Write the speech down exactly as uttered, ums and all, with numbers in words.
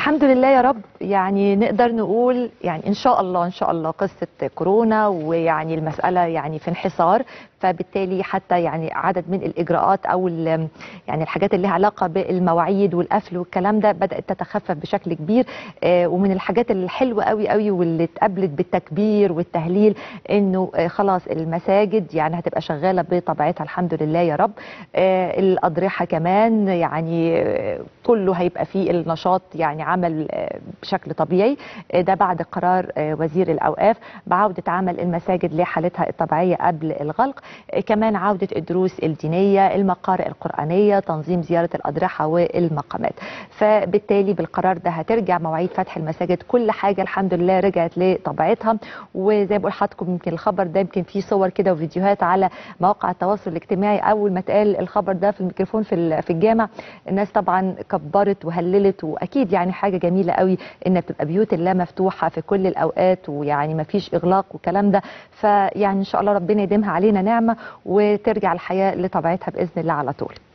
الحمد لله يا رب. يعني نقدر نقول يعني ان شاء الله ان شاء الله قصه كورونا ويعني المساله يعني في انحصار، فبالتالي حتى يعني عدد من الاجراءات او يعني الحاجات اللي لها علاقه بالمواعيد والقفل والكلام ده بدات تتخفف بشكل كبير. آه ومن الحاجات الحلوه قوي قوي واللي اتقابلت بالتكبير والتهليل انه آه خلاص المساجد يعني هتبقى شغاله بطبيعتها الحمد لله يا رب. آه الاضرحه كمان يعني آه كله هيبقى فيه النشاط يعني عمل بشكل طبيعي. ده بعد قرار وزير الأوقاف بعودة عمل المساجد لحالتها الطبيعية قبل الغلق. كمان عودة الدروس الدينية، المقارئ القرآنية، تنظيم زيارة الأضرحة والمقامات. فبالتالي بالقرار ده هترجع مواعيد فتح المساجد، كل حاجة الحمد لله رجعت لطبيعتها. وزي ما بقول لحضراتكم يمكن الخبر ده يمكن فيه صور كده وفيديوهات على مواقع التواصل الاجتماعي. أول ما اتقال الخبر ده في الميكروفون في الجامع الناس طبعا كبرت وهللت، واكيد يعني حاجه جميله قوي ان بتبقى بيوت الله مفتوحه في كل الاوقات ويعني ما فيش اغلاق والكلام ده. فيعني ان شاء الله ربنا يديمها علينا نعمه وترجع الحياه لطبيعتها باذن الله على طول.